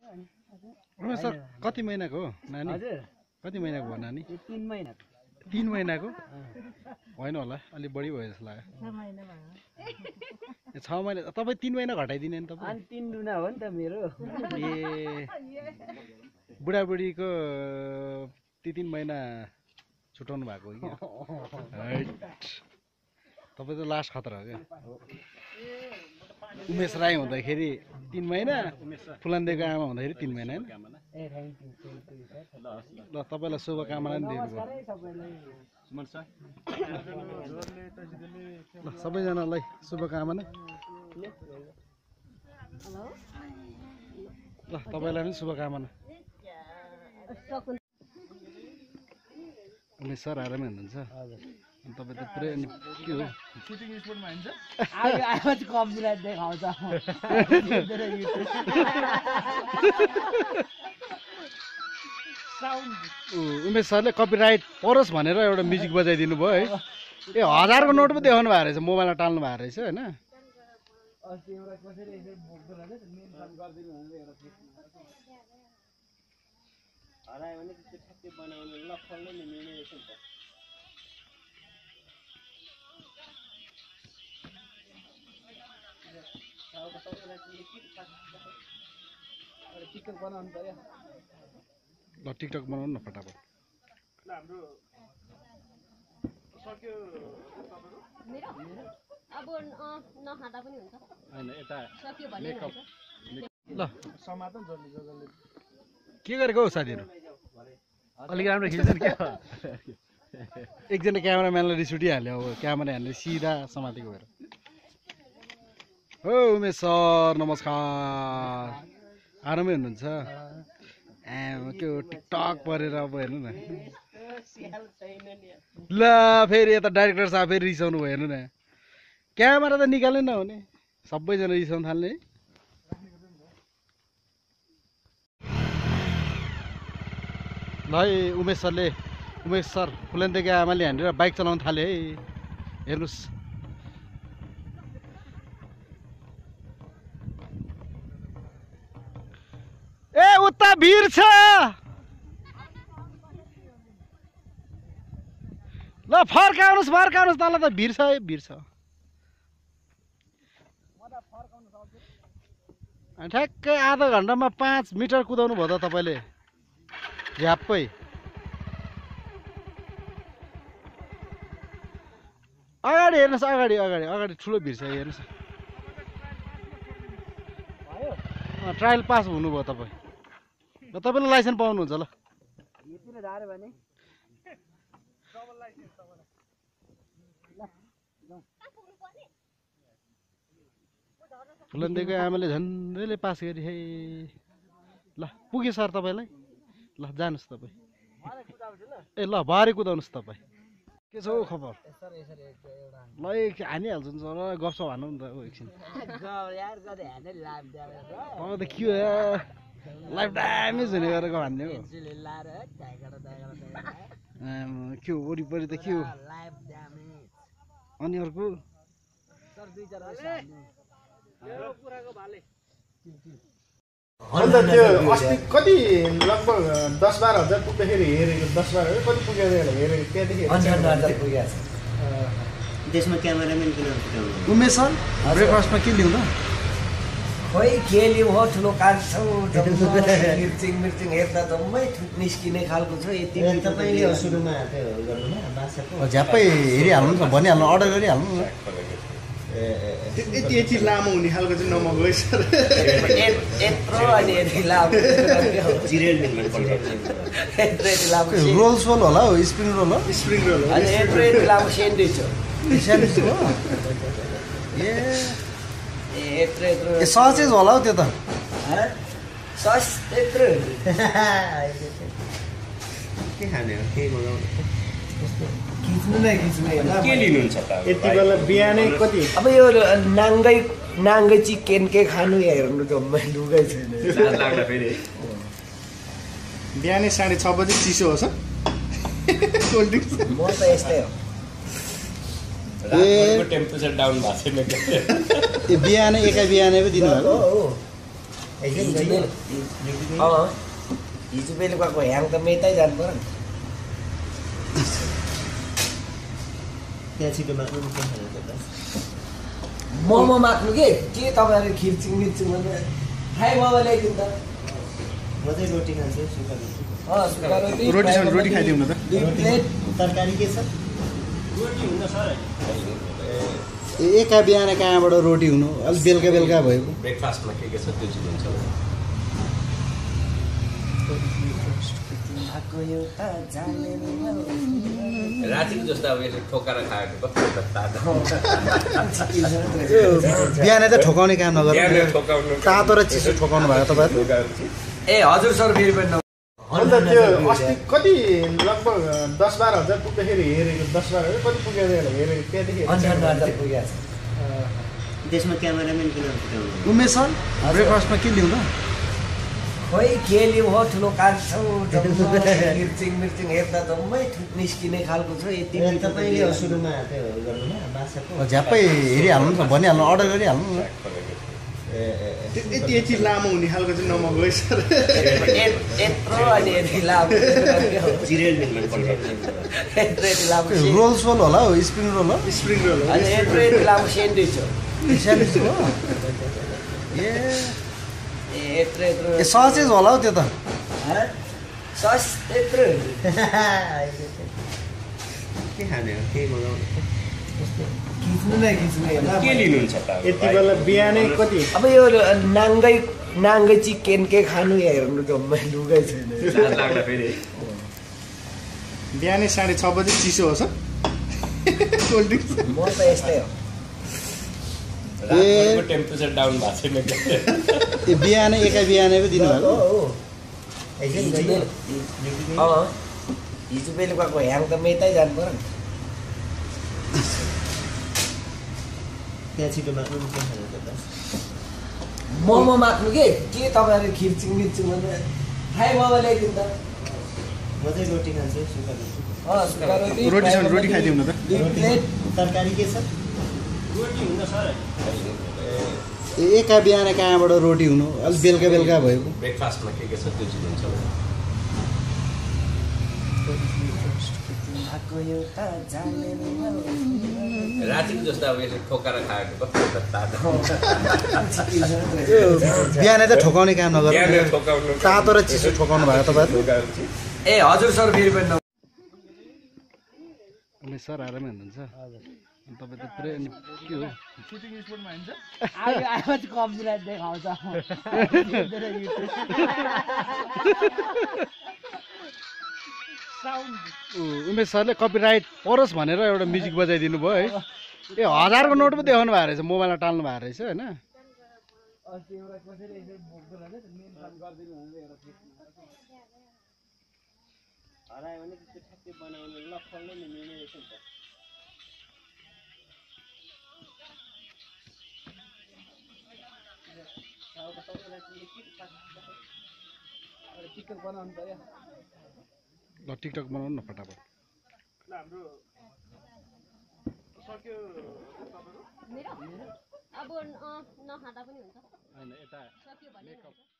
Umesh sir कति महिनाको हो नानी? हजुर कति महिनाको हो नानी? 3 महिनाको। 3 महिनाको होइन होला, अलिक बढी भयो जस्तो लाग्यो। 6 महिना तपाईँ 3 महिना घटाइदिने नि तपाईँ? अनि 3 दुना हो नि त मेरो। ए बुढाबुढीको 3 महिना छुटाउनु भएको हो क्या? तपाईँ त लास्ट खतरा हो क्या। उमेश राई हुँदाखेरि 3 महिना, फुलन्देको आमा हुँदाखेरि 3 महिना होइन? ल तपाईँलाई शुभकामना नि दिनुभयो। ल सबैजनालाई शुभकामना। ल तपाईँलाई पनि शुभकामना। उमेश सर आरामै हुनुहुन्छ? अनि तपाईँ त पुरै के हो सुटिङ स्पोर्टमा हिँड्छ? आयो कम्प्युटर देखाउँछ। उमेश सरले कपिराइट परोस् भनेर एउटा म्युजिक बजाइदिनु भयो है। ए 1000को नोट पो देखाउनु भएको रहेछ, मोबाइलमा टाल्नु भएको रहेछ होइन? ल टिकटक बनाउनु न फटाफट। ल के गरेको हौ साथीहरू? अलिक राम्रो खिच्दैन क्या? एकजना क्यामेराम्यानलाई रिस उठिहाल्यो। अब क्यामेरा हान्ने सिधा समातेको भएर। हो उमेश सर नमस्कार, आरामै हुनुहुन्छ? त्यो टिकटक परेर अब हेर्नु न। ल फेरि यता डाइरेक्टर साहब फेरि रिसाउनु भयो हेर्नु न। क्यामेरा त निकाल्नै नहुने, सबैजना रिसाउनु थाल्ने। ल है उमेश सर फुलन्देको आमाले हानेर बाइक चलाउनु थाल्यो है, हेर्नुहोस्। ए उता भिर छ, ल फर्काउनुहोस् तल त भिर छ है, भिर छ। ठ्याक्कै आधा घन्टामा 5 मिटर कुदाउनु भयो त तपाईँले झ्याप्पै। अगाडि हेर्नुहोस्, अगाडि ठुलो भिर छ हेर्नुहोस्। ट्रायल पास हुनुभयो तपाईँ। ल तपाईँले लाइसेन्स पाउनुहुन्छ। ल फुलन्देको आमाले झन्डैले पास गरी है। ल पुग्यो सर तपाईँलाई। ल जानुहोस् तपाईँ। ए ल भरे कुदाउनुहोस् तपाईँ। के छ हौ खबर? ल हानिहाल्छु नि सर, गफ हान्नु नि त एकछिन। तपाईँ त के हो लाइफ ड्यामेज हुने गरेर भन्ने हो। के हो वरिपरि त के हो? अनि अर्को अन्त त्यो अस्ति कति लगभग 10-12 हजार पुग्दाखेरि हेरेको, 10-12 हजार कति पुगेर हेरेको त्यहाँदेखि 58,000 पुगेको छ। त्यसमा क्यामेराम्यान किन फुटाउनु? उमेश सर ब्रेकफास्टमा के लिउँ त? खोइ के लिउँ हो, ठुलो काट्छौ मिर्चिङ हेर्दा जम्मै निस्किने खालको छ। यति तपाईँले सुरुमा त्यो गर्नुमा बासाको झ्याप्पै हेरिहाल्नु न, भनिहाल्नु, अर्डर गरिहाल्नु न। यति लामो हुने खालको चाहिँ नमगाऊ है सर। यत्रो अनि यति लामो रोल सोल होला हौ, स्प्रिङ रोल हो, स्प्रिङ रोल हो। अनि यत्रो लामो सेन्डविच हो। ए ससेज होला हौ त्यो त। सस यत्रो के खाने हो, के मगाउने? खिच्नु के लिनुहुन्छ त? यति बेला बिहानै कति? अब यो नाङ्गै चिकन के खानु हेर्नु जम्मै लुगै छैन। बिहानै 6:30 बजे चिसो हो सर कोल्ड ड्रिङ्क्स। म त यस्तै हो। टेम्परेचर डाउन भएको छैन। ए बिहानै एकै बिहानै पो दिनुभएको? हिजो बेलुकाको ह्याङ त मेटै जानु पर्यो नि। त्यहाँ छिटो माग्नु नि के खाने त बस। मोमो माग्नु के तपाईँहरू खिर्चिङ मिर्चिङ भनेर खाइ मोमो ल्याइदिनु त। म चाहिँ रोटी खान्छु सुक्खा रोटी। सुक्खा रोटी रोटी छ भने रोटी खाइदिउँ न त। 2 प्लेट। तरकारी के छ? एका बिहान कहाँबाट रोटी हुनु अलिक बेलुका बेलुका भएको ब्रेकफास्टमा के छ त्यो चाहिँ हुन्छ रातिको जस्तो अब यसले ठोकाएर खाएको कस्तो बिहानै त ठोकाउने काम नगर्नु बिहानै ठोकाउनु तातो र चिसो ठोकाउनु भयो तपाईँहरू ए हजुर सर फेरि पनि अन्त त्यो अस्ति कति लगभग 10-12 हजार पुग्दाखेरि हेरेको 10-12 हजार कति पुगेर हेरेको त्यहाँदेखि पुगेको छ। त्यसमा क्यामेराम्यान किन फुटाउनु? उमेश सर ब्रेकफास्टमा के लिउँ त खोइ के लिउँ हो ठुलो कान्छौ खिर्चिङ मिर्चिङ हेर्दा जम्मै थुक निस्किने खालको छ। यति तपाईँले सुरुमा त्यो गर्नु बासाको झ्याप्पै हेरिहाल्नु नि त भनिहाल्नु अर्डर गरिहाल्नु न यति लामो हुने खालको चाहिँ नमगाउ है सर। यत्रो अनि यति लामो जिरेल यत्रो यति लामो रोल सोल होला हो स्प्रिङ रोल हो स्प्रिङ रोल हो। अनि यत्रो यति लामो सेन्डविच हो। स्यान्डविच हो ए यत्रो यत्रो ए ससेज होला हौ त्यो त सस यत्रो के खाने हो? के मगाउनु? खिच्नु नै खिच्नु के लिनुहुन्छ त यति बेला बिहानै कति अब यो नाङ्गै चिकन के खानु हेर्नु जम्मै लुगै छैन। लाग्दा फेरि बिहानै 6:30 बजे चिसो हो सर कोल्ड ड्रिङ्क्स। म त यस्तै हो। रातभरिको टेम्परेचर डाउन भएको छैन ए बिहानै एका बिहानै पो दिनुभएको हिजो बेलुकाको ह्याङ त मेटै जानु पर्यो नि। त्यहाँ छिटो माग्नु नि के खाने त बस। मोमो माग्नु के तपाईँहरू खिर्चिङ मिर्चिङ भनेर खाइ मोमो ल्याइदिनु त। म चाहिँ रोटी खान्छु सुक्खा रोटी। सुक्खा रोटी रोटी छ भने रोटी खाइदिउँ न त। 2 प्लेट। तरकारी के छ? एका बिहान कहाँबाट रोटी हुनु अलिक बेलुका बेलुका भएको ब्रेकफास्टमा के छ त्यो चाहिँ हुन्छ रातिको जस्तो अब यसले ठोकाएर खाएको कस्तो बिहानै त ठोकाउने काम नगर्नु बिहानै ठोकाउनु तातो र चिसो ठोकाउनु भयो तपाईँहरू ए हजुर सर फेरि पनि उमेश सर आरामै हुनुहुन्छ तपाईँ त पुरै अनि के हो सुटिङ स्पोटमा हिँड्छ उमेश सरले कपिराइट परोस् भनेर एउटा म्युजिक बजाइदिनु भयो है ए 1000 को नोट पो देखाउनु भएको रहेछ मोबाइलमा टाल्नु भएको रहेछ होइन ल टिकटक बनाउनु न फटाफट मेरो अब नखाँदा पनि हुन्छ होइन यता सक्यो भने